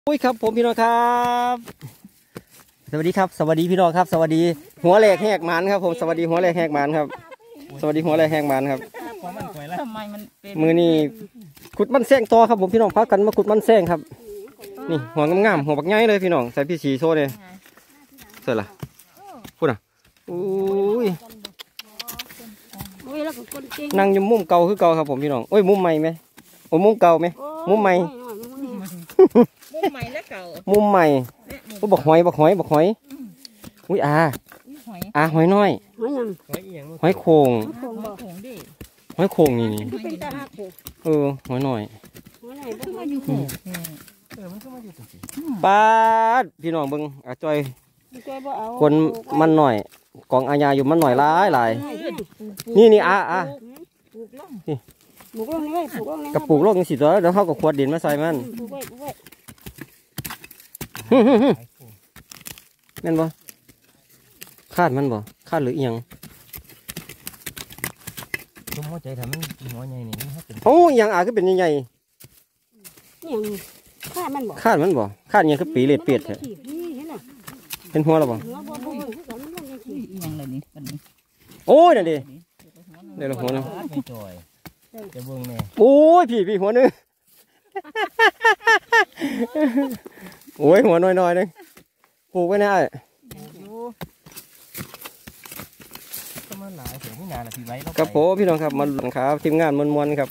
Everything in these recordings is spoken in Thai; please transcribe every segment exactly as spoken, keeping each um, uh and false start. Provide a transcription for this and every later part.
อุ้ยครับผมพี่น้องครับสวัสดีครับสวัสดีพี่น้องครับสวัสดีหัวแหลกแหกมันครับผมสวัสดีหัวแหลกแหกมันครับสวัสดีหัวแหลกแหกมันครับมือนี่ขุดมันแซงต่อครับผมพี่น้องพักกันมาขุดมันแซงครับนี่หัวงามๆหัวบักใหญ่เลยพี่น้องใส่พี่สีโซ่เลยเสร็จละพูดอ่ะอุ้ยนั่งอยู่มุมเก่าคือเก่าครับผมพี่น้องโอ้ยมุมใหม่ไหมโอ้มุมเก่าไหมมุมใหม่มุมใหม่และเก่ามุมใหม่ก็บอกหอยบอกหอยบอกหอยอุ้ยอาอาหอยน้อยหอยโข่งหอยโข่งนี่นี่เออหอยน้อยปาดพี่น้องเบิ้งอาจอยคนมันหน่อยกองอาญาอยู่มันหน่อยหลายหลายนี่นี่อาอานี่กระปุกโลกยังสิตัวเดี๋ยวเขาก็ขวดดินมาใส่มันแม่นบ่คาดมันบ่คาดหรือยังต้มหัวใจทำมันหัวใหญ่นี่โอ้ยังอาคือเป็นใหญ่ยังคาดมันบ่คาดมันบ่คาดยังคือปีเล็ดเปียดแท้เป็นหัวแล้วบ่โอ้ยนั่นดิเดี๋ยวเราหัวนึงโอ้ยพี่พี่หัวนึงโอ้ยหัวน้อยๆนึงปลูกไว้นะครับผมพี่น้องครับมาหลังคาทีมงานมวนๆครับ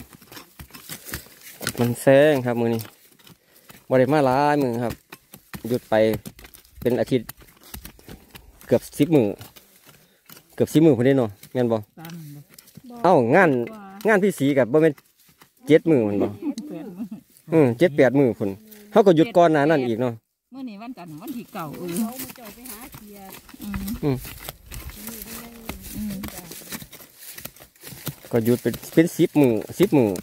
มันแซงครับมือนี้บริมาล้ามือครับหยุดไปเป็นอาทิตย์เกือบสิบมือเกือบสิบมือพอดีเนาะงานบ่เอ้างานงานพี่สีกับบ่เป็นเจ็ดมือมันบ่อืมเจ็ดแปดมือคนเขาก็หยุดก่อนหน้านั่นอีกเนาะเมื่อนี้วันจันทร์วันที่เก่าเออก็หยุดเป็นเป็นสิบมือสิบมือ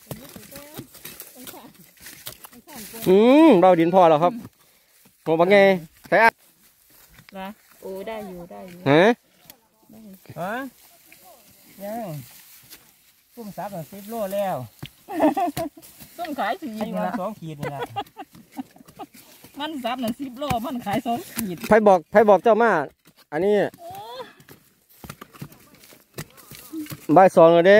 อืมเบาดินพอแล้วครับโหบังไงใส่อะนะโอ้ได้อยู่ได้อยู่ฮะฮะยังพุ่มซับสิบโลแล้วต้มขายสี่ขีดละสองขีดนี่ละมันซับหนึ่งสิบโลมันขายสองขีดไพ่บอกไพ่บอกเจ้ามาอันนี้บ่ายสองเลยเด้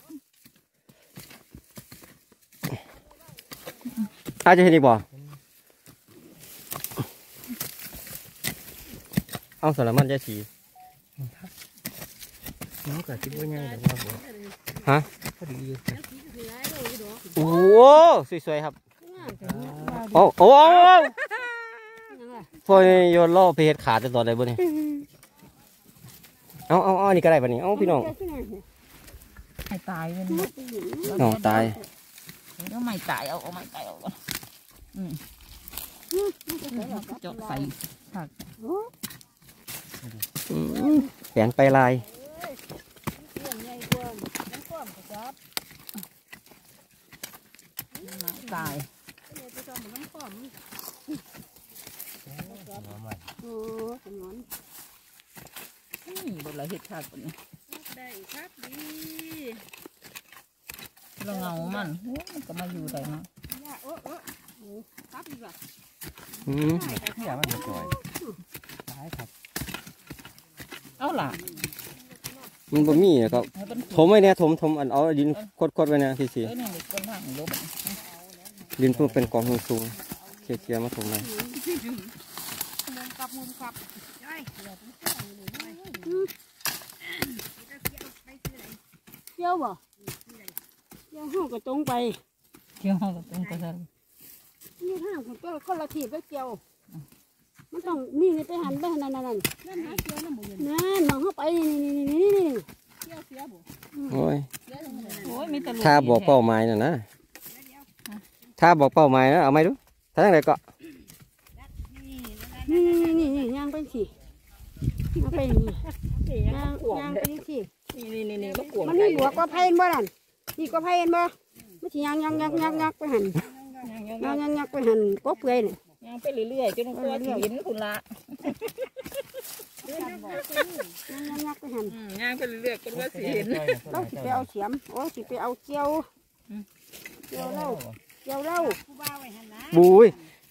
อาจจะเห็นอีกบ่เอาสารมันจะสีน้องเกิดคิดว่าไงเดี๋ยวว่าฮะพอดีโอ้โหสวยๆครับโอ้โหพอโยนล่อไปเห็ดขาดจะต่อได้บ่เนี่ยเอาเอาเอานี่ก็ได้ป่ะนี่เอาพี่น้องไม่ตายเลยน้องตายแล้วไม่ตายเอาเอาไม่ตายเอาอืมเจาะใส่ผักแขนไปลายตายนี่บนไหลเห็ดขาดคนนี้ได้ครับดีเราเงามันมันก็มาอยู่ได้เนาะโอ้โอ้ครับดีกว่าอืมที่อยากมันจะจ่อยตายครับเอาล่ะมันบ่มีนะครับถมไว้เนี่ยถมถมอันเอาดินกดๆไว้เนี่ยพี่สีดินเพื่อเป็นกองสูงเคี่ยวๆมาถมเลยเกี่ยวบ่เกี่ยวห้องกระตรงไปเกี่ยวห้องกระตรงไปเลยนี่ห้างคนเกี่ยวคนละทีไปเกี่ยวมันต้องมีไปหันไปหันนั่นนั่นนั่นหาเกี่ยวนั่นบ่นั่นมองเข้าไปนี่นี่นี่นี่นี่เกี่ยวเสียบ่โอ้ยโอ้ยมีตะลุถ้าบอกเป้าหมายน่ะนะถ้าบอกเป้าหมายนะเอาไหมดูถ้าอย่างไรก็นี่นี่นี่นี่ย่างไปสิย่างไปนี่ย่างย่างไปสินี่นี่นี่มันมีบัวก็ไพ่บ่นั่นนี่ก็ไพ่บ่ไม่ใช่ย่างย่างย่างย่างย่างไปหันย่างย่างย่างไปหันก็เปื่อยนี่ย่างไปเรื่อยๆจนตัวหินคุณละย่างย่างไปหันย่างไปเรื่อยๆจนว่าสีหินเราสิไปเอาเสียมโอ้สิไปเอาเจียวเจียวเล่าเจียวเล่าบุ้ย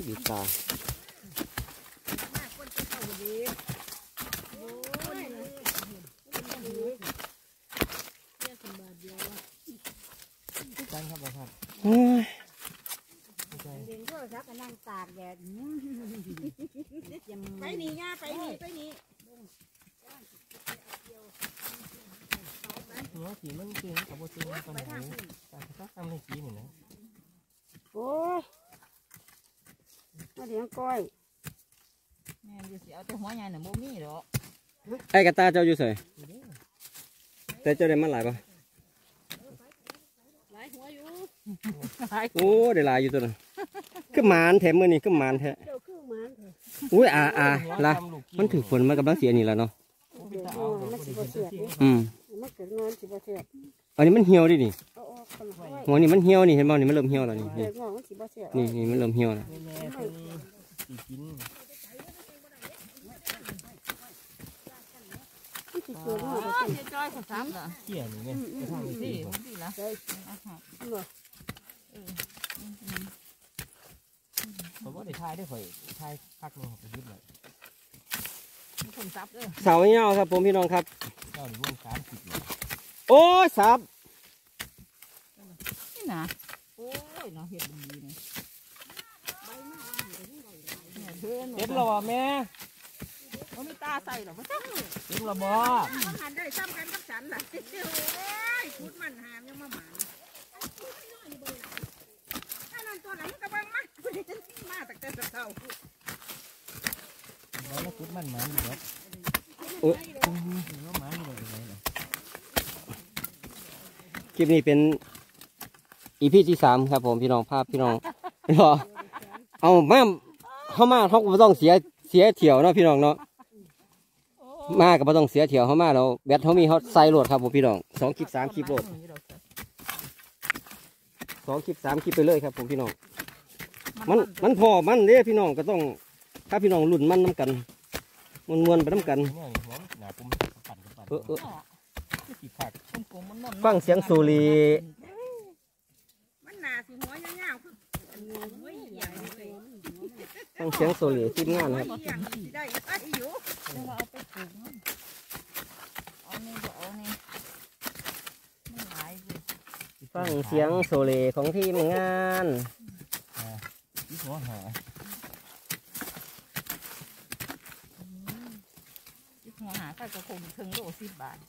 บีบตาโอ้ยเดินก็ซักกันนั่งตากแดดไปนี่ง่าไปนี่ไปนี่หัวสีมันจริงกับโบจริงตอนไหนแต่ถ้าทำในสีนี่นะโอ้ยมาเลี้ยงก้อยแม่อยู่สิเอาแต่หัวใหญ่น่ะบ่มีดอกไอ้กระตาเจ้าอยู่ใส่แต่เจ้าได้มันหลายปะหลายหัวอยู่โอ้ได้หลายอยู่ตัวนึงคือหมานแถมมือนี่คือหมานแท้เดี๋ยวคือมันเถอะอุ้ยอ่าอ่าละมันถือฝนมันกำลังเสียนี่แล้วเนาะเดี๋ยวมันสิบ่เสียบอืมมันเกิดงอนสิบ่เสียบอันนี้มันเหี่ยวดินี่เอาออกคนละหัวนี่มันเหี่ยวนี่เห็นบ่นี่มันเริ่มเหี่ยวแล้วนี่เกินี่ดงอนมันสิบ่เสียบนี่นี่มันเริ่มเหี่ยวแล้วแม่เป็นสีกินมันสิเกิดงอนอ๋อเจ๊จ้อยเขาซับเหรอเกี่ยนี่ไงจะทำในสีสิผมสิละใช่เอาหาเนาะเพราะว่าได้ทายได้ข่อยทายพักนึงไปยึดเลยผมซับเด้อเสาเหี่ยวครับผมพี่น้องครับเจ้าหรือว่าสามสิบเลยโอ้ยสับนี่นะโอ้ยเนาะเห็ดดีเนี่ยเดินเต็มระบอแม่เขามีตาใส่หรอวะจ๊ะเต็มระบอมันหันได้ซ้ำกันกับฉันล่ะโอ้ยพูดมันหามยังมาหมานถ้านั่นตัวนั้นก็บังมามาตั้งแต่เช้าแล้วคุดมันมันอยู่แล้วโอ้ยแล้วมันอยู่เลยเลยคลิปนี้เป็นอีพีที่สามครับผมพี่น้องภาพพี่น้องรอเอามาเข้ามาเขาก็ไม่ต้องเสียเสียเถี่ยวเนาะพี่น้องเนาะมาก็ไม่ต้องเสียเถี่ยวเข้ามาเราแบตเขามีเขาใส่โหลดครับผมพี่น้องสองคลิปสามคลิปโหลดสองคลิปสามคลิปไปเลยครับผมพี่น้องมันมันพอมันเด้พี่น้องก็ต้องถ้าพี่น้องรุ่นมันน้ำกันมวนมวนๆไปน้ำกันเนี่ยหัวหนาปุ่มปั่นกันปั่นเออเออกี่ผักฟังเสียงสูรีมันหนาสิหัวยาวๆคือหัวใหญ่เลยฟังเสียงสูรีทีมงานครับอย่างสิได้ได้อยู่เดี๋ยวเอาไปปลูกมันเอานี่ก็เอานี่ไม่หลายสิฟังเสียงสูรีของทีมงานที่หัวหาหัวหาก็จะคงถึงโลสิบบาท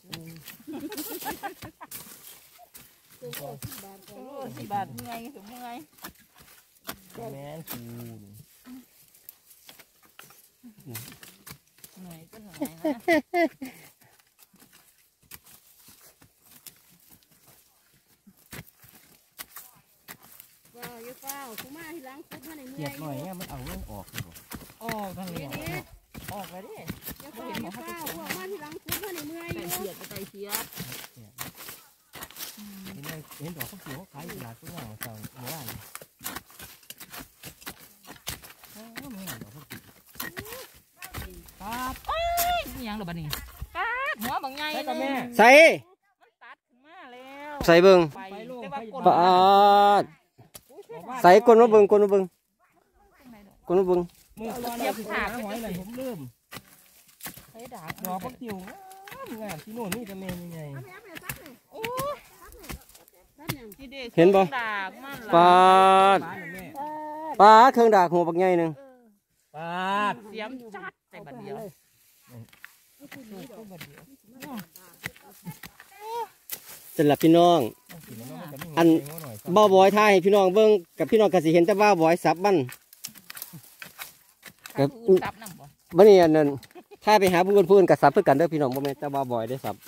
โลสิบบาทเมื่อยถึงเมื่อยแม่คูณเหนื่อยก็เหนื่อยนะว้าวอย่าเฝ้ากูมาที่หลังคุดมาในเมืเกียอดงหน่อยเนี่ยมันเอาเรื่องออกเลยออกทางนี้ออกไปดิอย่าเฝ้าอย่าเฝ้าพวกมาที่หลังคุดมาในเมืองไก่อยู่เสียดไก่เสียดเห็นเห็นดอกเขาเขียวเขาขายตลาดตัวอย่างเจ้าเมื่อวานโอ้ไม่เห็นดอกเขาปาดเอ้ยนี่ยังหรอบ้านี่ปาดหัวบางไงใช่กับแม่ใส่มันตัดขึ้นมาแล้วใส่เบิงไปแต่ว่ากดปาดใส่กลนมาเบิงกลนมาเบิงกลนมาเบิงมือก่อนเนี่ยขาหอยเลยผมลืมใช้ดาบดอกเขาเขียวงามที่โน่นนี่จะเมนยังไงโอ้เห็นบ่ดาบมันปาดป้าแม่ปาดเครื่องดากหัวบักใหญ่หนึ่งป้าเสียมจัดแต่บัดเดียวสำหรับพี่น้อง อัน บ้าวบอยท่ายให้พี่น้องเบิ้งกับพี่น้องกสิเห็นแต่บ้าวบอยสับมันกับอื่นซับน้ำบ่บันนี้อันนั้นถ้าไปหาผู้อื่นผู้อื่นกับสับเพื่อกันเด้อพี่น้องบ่แม่นแต่บ้าวบอยได้สับ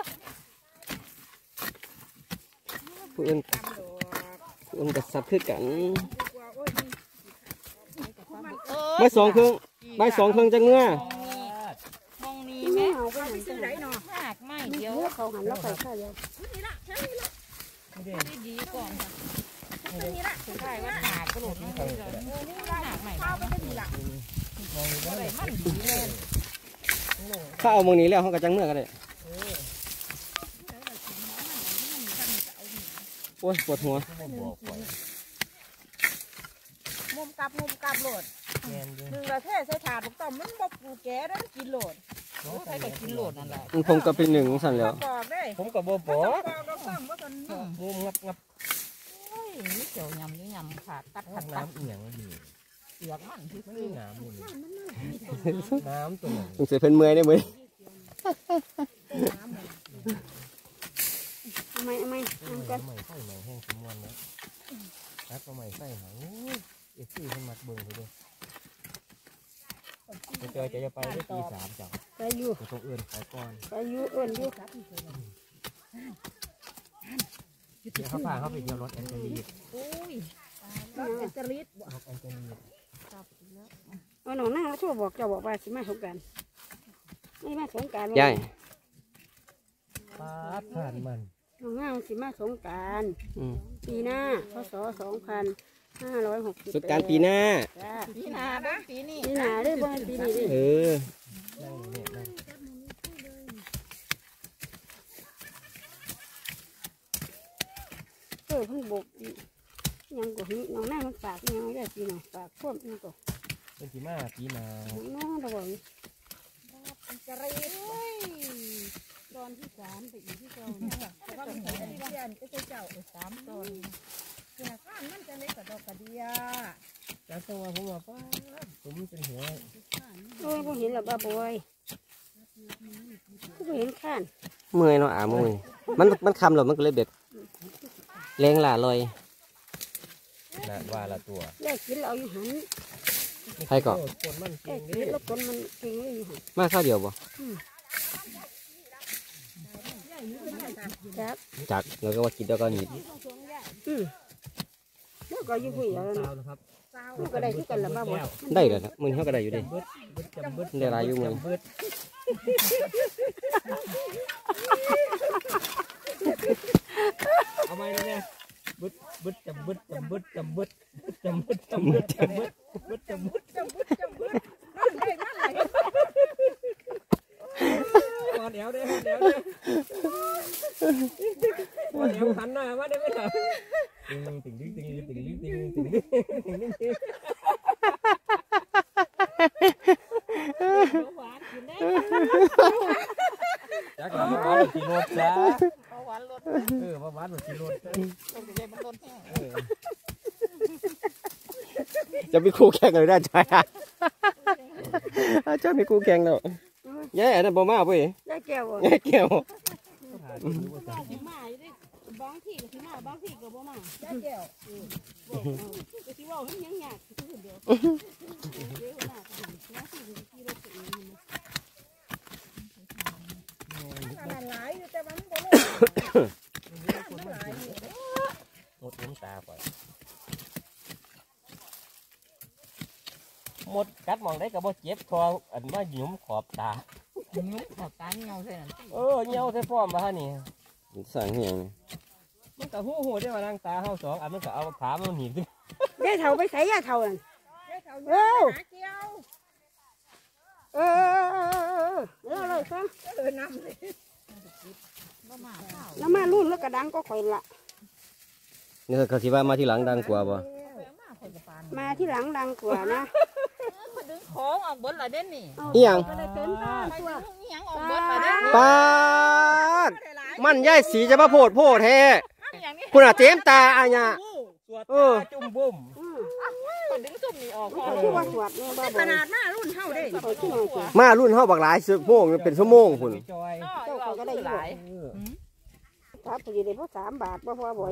ผู้อื่นผู้อื่นกับสับเพื่อกันใบสองเครื่องใบสองเครื่องจะเงื้อมองนี้แม่แม่เอาไปซื้อไหนเนาะหากไม่เดี๋เดียยว วเขาหันแล้วไปข้าเดียวดีดีก่อนค่ะสุดท้ายว่าหากกระโดดนี่เลยหากใหม่เข้าไปได้ดีละอะไรมันดีเลยถ้าเอามองนี้แล้วเขาก็จังเมื่อกันเลยโอ้ยปวดหัวบอกไว้มมุมกลับมุมกลับโหลดแมนอยู่หนึ่งละเทศใส่ถาดต้มมันบ่ปูแก่แล้วมันกินโหลดใครก็กินโหลดนั่นแหละผมก็เป็นหนึ่งสั่นแล้วปอกได้ผมกับโบโบปอกเราซ้ำว่าตอนงูงับงับโอ้ยนี่เกี่ยวยำนี่ยำขาดตัดขาดตัดน้ำเอียงดีเสียกมันที่ไม่ซื้อมีน้ำนี่น้ำตัวนั้นมึงเสียเพิ่นเมื่อยได้มื้อทำไมทำไมใหม่ใส่ใหม่แห้งสมวนแล้วแล้วก็ใหม่ใส่หางเอฟซีมันมัดเบิ่งไปด้วยจะเจอจะจะไปได้ตีสามจังไปอยู่ตรงอื่นขอก่อนไปอยู่เอิ้นอยู่เดี๋ยวเขาพาเขาไปเที่ยวรถแอนเจลีโอ้ยรถเป็นจริตรถแอนเจลีเอาหนองนั่งแล้วชั่วบอกเจ้าบอกว่าสิมาสงกรานต์ไม่มาสงกรานต์ยายปาดผ่านมันหนองนั่งสิมาสงกรานต์อืมปีหน้าพศสองพันห้าร้อยหกสิบสุดการปีหน้าจ้าปีหน้าบ้างปีนี้ปีหน้าเด้อบ่ให้ปีนี้เด้อเออนั่งเนี่ยนั่งเออเพิ่งบกอียังก็หิน้องนั่งมันฝากยังได้ปีหน่อยฝากพวกยังก็เป็นสีมาปีนาน้องตะบอกเป็นจริตตอนที่สามไปอีกที่เก่าก็เป็นจริตเรียนก็จะเจ้าสามตอนเกี่ยข้านมันจะเล็กกว่าดอกกระเดียแล้วตัวผมว่าป้าผมเป็นหัวโอ้ยพอเห็นแล้วบ้าบอยก็เห็นข้านเมื่อยเนาะอ่าเมื่อยมันมันคำหรอมันก็เลยแบบแรงหล่าลอยน่ะว่าละตัวแยกกินเราอยู่หันใครก่อนคนมันแยเก่งกกิดินแล้วคนมันกินไม่อยู่หันมาข้าวเดียวบ่ครับจักแล้วก็ว่ากินแล้วก็หนีอืมแล้วก็อยู่ผู้เดียวสานะวนะครับมันก็ได้ที่กันละบ้าบอยได้เลยนะมึงเขาก็ได้อยู่ดิบึดบึดจำบึดได้หลายอยู่มึงจำบึดเอาไปเลยเนี่ยบึดบึดจำบึดจำบึดจำบึดจำบึดจำบึดจำบึดบึดจำบึดจำบึดจำบึดนั่นได้นั่นไหลพอเดี๋ยวเดี๋ยวเดี๋ยวเดี๋ยวพอเดี๋ยวหันหน้ามาได้ไหมล่ะติ่งติ่งติ่งติ่งติ่งติ่งติ่งติ่งติ่งติ่งติ่งหวานกินได้จักเราไม่หวานหรอกกิโลจ้าเอาหวานลดเออมาหวานหรอกกิโลจ้าต้องใหญ่มันลดแห้งเออจะมีคู่แข่งเลยได้ใจอ่ะจะมีคู่แข่งแล้วแย่นั่นบ่มาเว้ยได้แก้วบ่แย่แก้วสิมาอยู่ดิบางที่ก็สิมาบางที่ก็บ่มาได้แก้วก็สิว่ามันยังยากคือเดียวเดี๋ยวหน้าก็เห็นนะที่ที่รถตัวเองนี่ขนาดหลายอยู่แต่มันก็ลดมันหลายอยู่หมดน้ำตาไปหมดกัดมองได้กับบ่เจ็บคออันว่าหยุมขอบตายุ้งขอบตาเงาใส่นั่นเออเหี่ยวใส่ฟอมมาฮะนี่สั่งเหียงมันก็หู้หูได้ว่าทางตาเฮาสองอันมันก็เอาขามันหนีบขึ้นได้เท่าไปใส่ยาเท่านั่นได้เท่าอยู่หาเกี่ยวเออเออเลยซะเออน้ำเลยบ่มาข้าวแล้วมารุ่นแล้วก็ดังก็ข่อยละนี่เขาคิดว่ามาที่หลังดังกว่าบ่มาคนจะปานมาที่หลังดังกว่านะคนดึงของออกบนละเด่นนี่อีหยังก็เลยเต็มตาใครตัวดึงอีหยังออกบนละเด่นนี่ปาดมันย่ายสีจะมาโพดโพดแท้อีหยังนี่คุณอ่ะเต็มตาอ่ะเนี่ยสวดตาจุ่มบุ่มอืมคนดึงซุ่มนี่ออกพอเขาชื่อว่าสวดเนี่ยบ้าบขอนาดหน้ารุ่นเท่าเด้เขาชื่อว่าสวดมารุ่นเฮาบักหลายชั่วโมงเป็นชั่วโมงคุณจอยเจ้าก็ได้หลายเออถ้าไปอยู่ในพวกสามบาทบ่พอบ่อย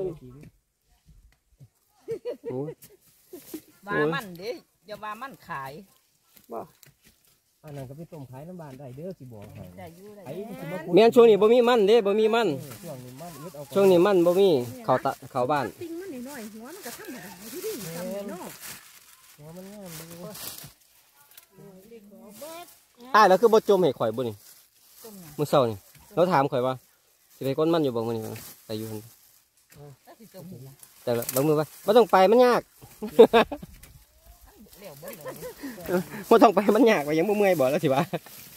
ว่ามันเด้อย่าว่ามันขายบ่อันนั้นก็ไปต้มขายน้ำบานได้เด้อสิบอกให้ได้อยู่ได้ไอ้ที่สิมาคุยแม่นช่วงนี้บ่มีมันเด้บ่มีมันช่วงนี้มันยึดเอาช่วงนี้มันบ่มีเข้าตะเข้าบ้านติ้งมันน้อยหัวมันก็ธรรมดาที่ดิทำเนาะหัวมันงามเลยอ้ายแล้วคือบ่จมให้ข่อยบ่นี่ต้มหยังมื้อเช้านี่เราถามข่อยว่าสิไปก้นมันอยู่บ่มื้อนี้ไปอยู่หั่นแล้วสิต้มหยังแต่ละบางมื้อว่าบ่ต้องไปมันยากเหลวบ่เลยบ่ต้องไปมันยากว่ายังบ่เมื่อยบ่แล้วสิว่า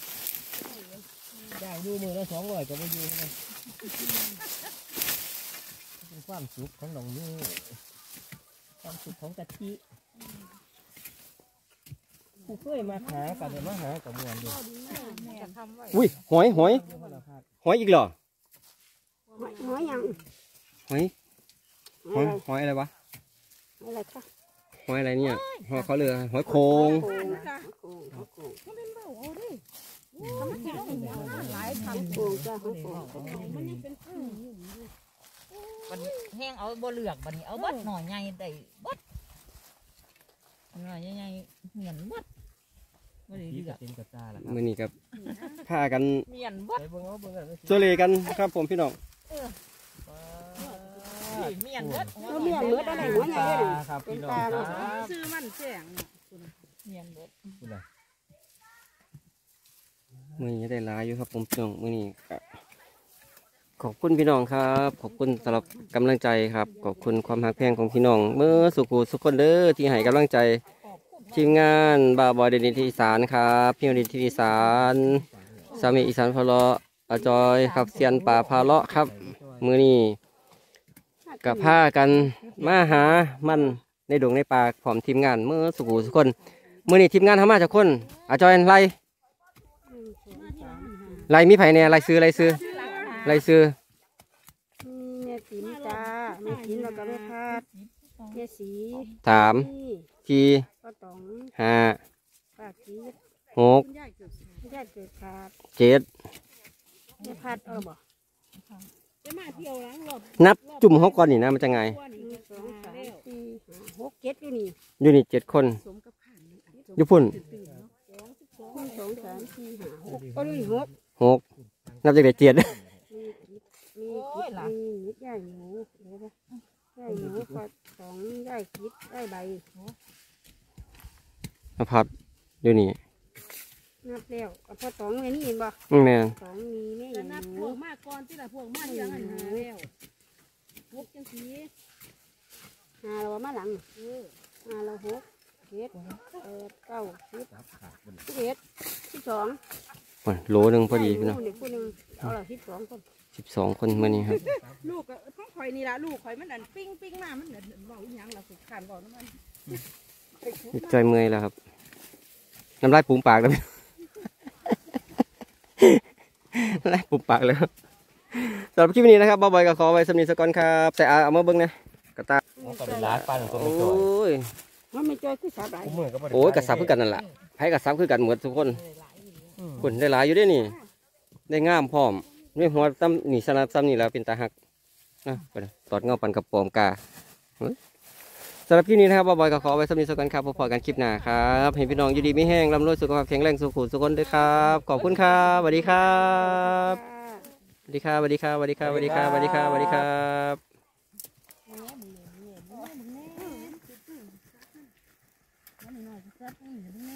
ได้ดูมือละสองร้อยก็ไม่อยู่นะเป็นความสุขของน้องนี่ความสุขของกะทิเกูเคยมาหากันเลยมาหากับมวนอยู่อุ้ยหอยหอยหอยอีกเหรอหอยหอยยังหอยหอยหอยอะไรวะอะไรคะหอยอะไรเนี่ยหอยเขาเรือหอยโขงโป่งโป่งโป่งหลายพันโป่งจ้าโป่งวันแห้งเอาบ่เลือกบัดนี้เอาบัดหน่อยใหญ่ได้บัดหน่อยใหญ่เหมียนบัดบ่ได้พี่เลืกัอบ กเต็มกระตาละมือนี้ครับพากันเหมียนบัดไปเบิ่งเอาเบิ่งกันโซเลกันครับผมพี่น้องเหมียนบัดเราเลี้ยงเลือดอะไรหัวใหญ่เลยครับเป็พี่นน้องตาคเลรัยบซื้อมันแจ้งเหมียนบัดคุณน่ะมือนี้ได้หลายอยู่ครับผมพี่น้องมือนี้ก็ขอบคุณพี่น้องครับขอบคุณสำหรับกำลังใจครับขอบคุณความหักแพงของพี่น้องเมื่อสุขุสุขคนเด้อที่ให้กำลังใจทีมงานบาบอยเดนิทีอีสานครับพี่วดินทีอีสานสามีอีสานพะเลาะอาจอยครับเซียนป่าพาเลาะครับมือนี้กับผ้ากันมาหามันในดงในป่าพร้อมทีมงานเมื่อสุขุสุขคนมือนี้ทีมงานทำมาจากคนอาจอยไล่ไล่มีไผ่เนี่ยไล่ซื้อไล่ซื้อไล่ซื้อแม่ติ๋มจ้าแม่ติ๋มแล้วก็แม่พาดแม่สีสามทีก็ตองห้าปากจีดหกญาติเกิดขาดเจ็ดแม่พัดเออบ่นับจุ่มหกก่อนนี่นะมันจะไงหนึ่งสองสามสี่ห้าหกเจ็ดอยู่นี่อยู่นี่เจ็ดคนอยู่พุ่นหนึ่งสองสามสี่ห้าหกก็นี่หกหกนับจากไหนเจ็ดมีกิดมีกิดมีนิดใหญ่หนูเดี๋ยวนะใหญ่หนูก็สองใหญ่กิดได้ใบมาพับอยู่นี่นับแล้วก็พอตองไว้นี่เห็นบ่อืมแม่นตองมีแม่หนับพนูวกมากก่อนที่ละพวกมาที่หลังอันหาแล้วพวกจังสีหาเรามาหลังเออหาเราหกเจ็ดแปดเก้าสิบสิบเอ็ดสิบสองโอ้ยโหลหนึ่งพอดีพี่น้องเด็กผู้หนึ่งเอาละสิบสองคนสิบสองคนมื่อนี้ครับลูกก็ต้องคอยนี่ละลูกคอยมันนั่นปิ้งปิ้งมามันนั่นเบาอีหยังเราสุดขานบอกน้ำมันใจเมื่อยแล้วครับน้ำลายปูมปากแล้วพี่ น้ำลายปูมปากแล้วสำหรับคลิปนี้นะครับบ่าวบอยกับขอไว้สำนีสกอนครับใส่อาเอามาเบิ้งนะกระตาเอาก็เป็นร้านป้าหนึ่งคนโอไม่จอย้ยมันไม่จอยคือสาบไหลกูมือก็บ่ได้โอ้ยกระซับคือกันนั่นแหละให้กระซับคือกันหมดทุกคนคนได้หลายอยู่ได้นี่ ได้งามพร้อมไม่หัวซ้ำนี่สนับซ้ำนี่แล้วเป็นตาหักนะไปเลยตอดเงาปันกับปอมกาเฮ้ยสำหรับคลิปนี้นะครับบ่าวบอยกับขอไว้สำนีสกอนครับพบกันคลิปหน้าครับให้พี่น้องอยู่ดีไม่แห้งร่ำรวยสุขภาพแข็งแรงสุขุมสุขคนด้วยครับขอบคุณครับสวัสดีครับสวัสดีครับสวัสดีครับสวัสดีครับสวัสดีครับสวัสดีครับสวัสดีครับมัน